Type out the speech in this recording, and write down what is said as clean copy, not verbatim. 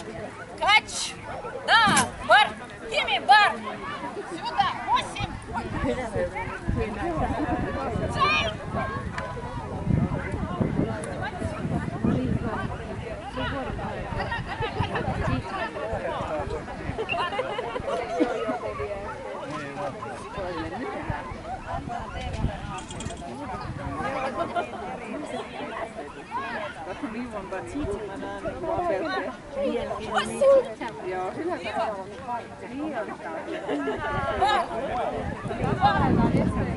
Кач. Да, бар. Тимми, бар. Сюда. 8. Цель. Viivan tiitimänä niin vaan joo, sillä tavalla. Niin on.